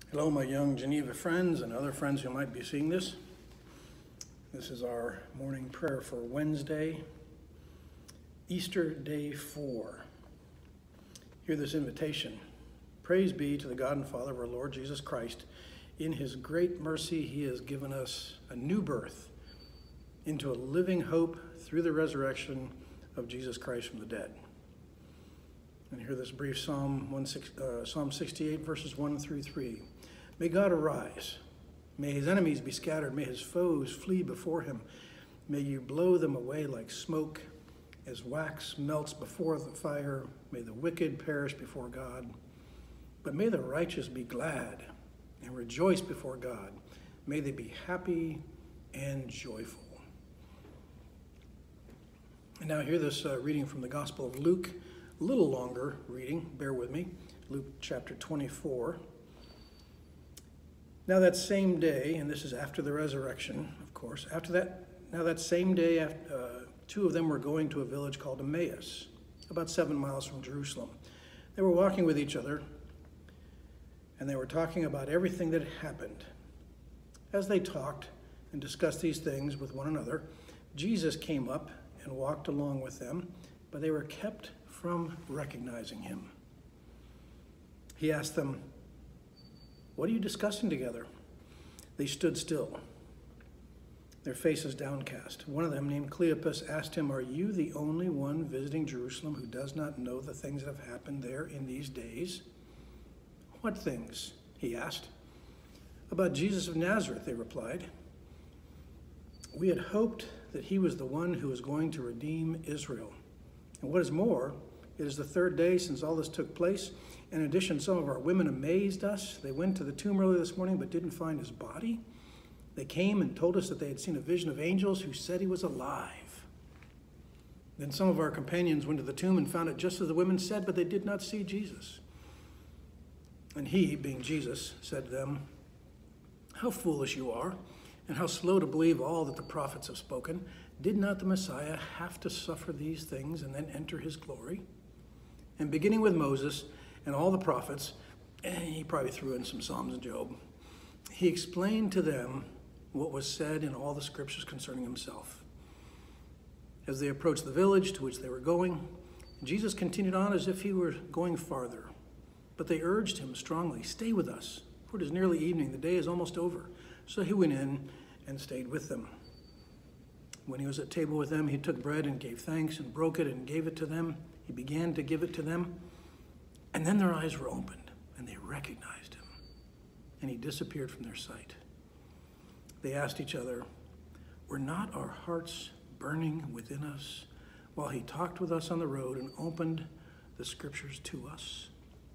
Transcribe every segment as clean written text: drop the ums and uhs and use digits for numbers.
Hello, my young Geneva friends and other friends who might be seeing this. This is our morning prayer for Wednesday, Easter Day 4. Hear this invitation. Praise be to the God and Father of our Lord Jesus Christ. In his great mercy, he has given us a new birth into a living hope through the resurrection of Jesus Christ from the dead. And hear this brief Psalm 68, verses 1 through 3. May God arise. May his enemies be scattered. May his foes flee before him. May you blow them away like smoke, as wax melts before the fire. May the wicked perish before God. But may the righteous be glad and rejoice before God. May they be happy and joyful. And now hear this reading from the Gospel of Luke. A little longer reading, bear with me. Luke chapter 24. Now that same day, and this is after the resurrection, of course, that same day, two of them were going to a village called Emmaus, about 7 miles from Jerusalem. They were walking with each other, and they were talking about everything that had happened. As they talked and discussed these things with one another, Jesus came up and walked along with them, but they were kept from recognizing him. He asked them, "What are you discussing together?" They stood still, their faces downcast. One of them, named Cleopas, asked him, "Are you the only one visiting Jerusalem who does not know the things that have happened there in these days?" "What things?" he asked. "About Jesus of Nazareth," they replied. "We had hoped that he was the one who was going to redeem Israel. And what is more, it is the third day since all this took place. In addition, some of our women amazed us. They went to the tomb early this morning but didn't find his body. They came and told us that they had seen a vision of angels who said he was alive. Then some of our companions went to the tomb and found it just as the women said, but they did not see Jesus." And he, being Jesus, said to them, "How foolish you are, and how slow to believe all that the prophets have spoken. Did not the Messiah have to suffer these things and then enter his glory?" And beginning with Moses and all the prophets, and he probably threw in some Psalms and Job, he explained to them what was said in all the scriptures concerning himself. As they approached the village to which they were going, Jesus continued on as if he were going farther. But they urged him strongly, "Stay with us, for it is nearly evening. The day is almost over." So he went in and stayed with them. When he was at table with them, he took bread and gave thanks and broke it and gave it to them. He began to give it to them. And then their eyes were opened and they recognized him. And he disappeared from their sight. They asked each other, "Were not our hearts burning within us while he talked with us on the road and opened the scriptures to us?"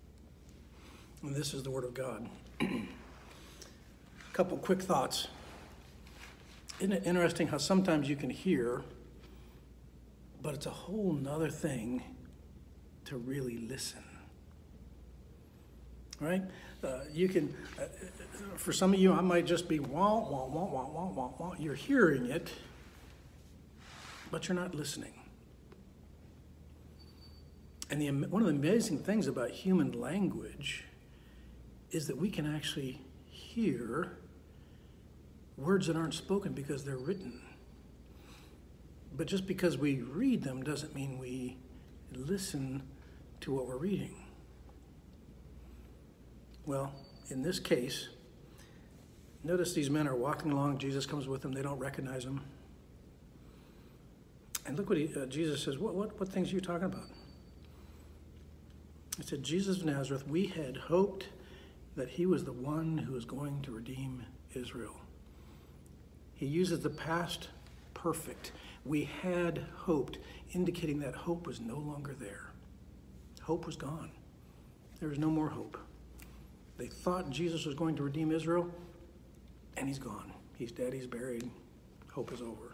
And this is the word of God. A couple quick thoughts. Isn't it interesting how sometimes you can hear, but it's a whole nother thing to really listen? Right? You can, for some of you, I might just be wah, wah, wah, wah, wah, wah, wah. You're hearing it, but you're not listening. And one of the amazing things about human language is that we can actually hear words that aren't spoken because they're written. But just because we read them doesn't mean we listen to what we're reading. Well, in this case, notice these men are walking along. Jesus comes with them. They don't recognize him. And look what Jesus says. What things are you talking about? He said, "Jesus of Nazareth, we had hoped that he was the one who was going to redeem Israel." He uses the past perfect. We had hoped, indicating that hope was no longer there. Hope was gone. There was no more hope. They thought Jesus was going to redeem Israel, and he's gone. He's dead, he's buried. Hope is over.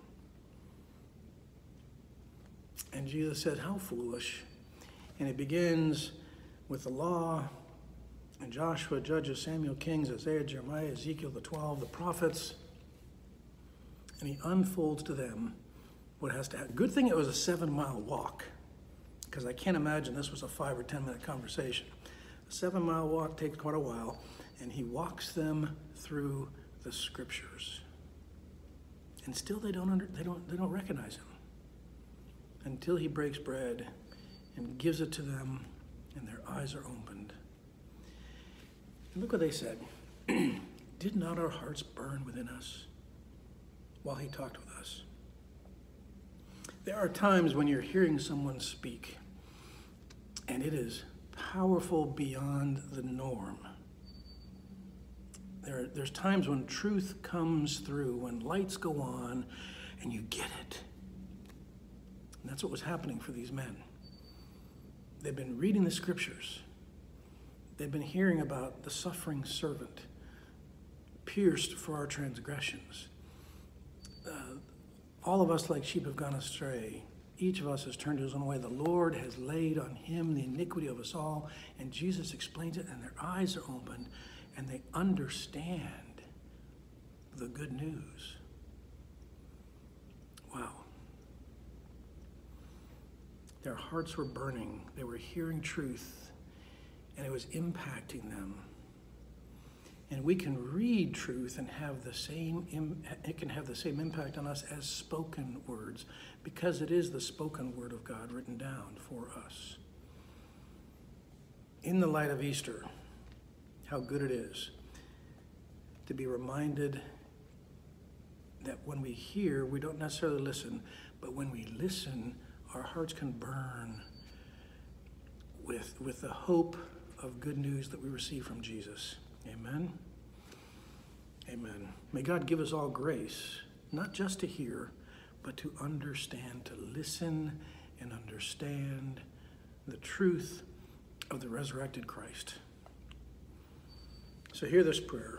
And Jesus said, "How foolish." And it begins with the law, and Joshua, Judges, Samuel, Kings, Isaiah, Jeremiah, Ezekiel, the 12, the prophets. And he unfolds to them what has to happen. Good thing it was a 7-mile walk, because I can't imagine this was a 5 or 10 minute conversation. A 7-mile walk takes quite a while, and he walks them through the scriptures. And still they don't recognize him until he breaks bread and gives it to them, and their eyes are opened. And look what they said. Did not our hearts burn within us while he talked with us? There are times when you're hearing someone speak, and it is powerful beyond the norm. There's times when truth comes through, when lights go on, and you get it. And that's what was happening for these men. They've been reading the scriptures. They've been hearing about the suffering servant, pierced for our transgressions. All of us like sheep have gone astray. Each of us has turned his own way. The Lord has laid on him the iniquity of us all. And Jesus explains it, and their eyes are opened, and they understand the good news. Wow. Their hearts were burning. They were hearing truth, and it was impacting them. And we can read truth and have it can have the same impact on us as spoken words, because it is the spoken word of God written down for us. In the light of Easter, how good it is to be reminded that when we hear, we don't necessarily listen, but when we listen, our hearts can burn with the hope of good news that we receive from Jesus. Amen? Amen. May God give us all grace, not just to hear, but to understand, to listen and understand the truth of the resurrected Christ. So hear this prayer.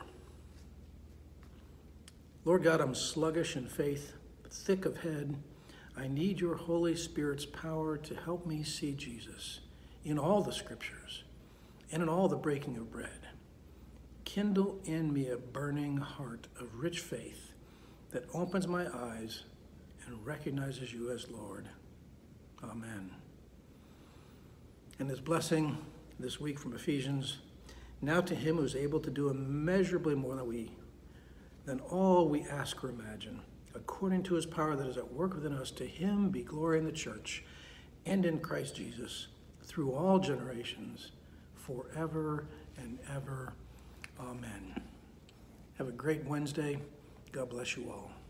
Lord God, I'm sluggish in faith, thick of head. I need your Holy Spirit's power to help me see Jesus in all the scriptures and in all the breaking of bread. Kindle in me a burning heart of rich faith that opens my eyes and recognizes you as Lord. Amen. And his blessing this week from Ephesians, now to him who is able to do immeasurably more than all we ask or imagine, according to his power that is at work within us, to him be glory in the church and in Christ Jesus through all generations, forever and ever. Amen. Have a great Wednesday. God bless you all.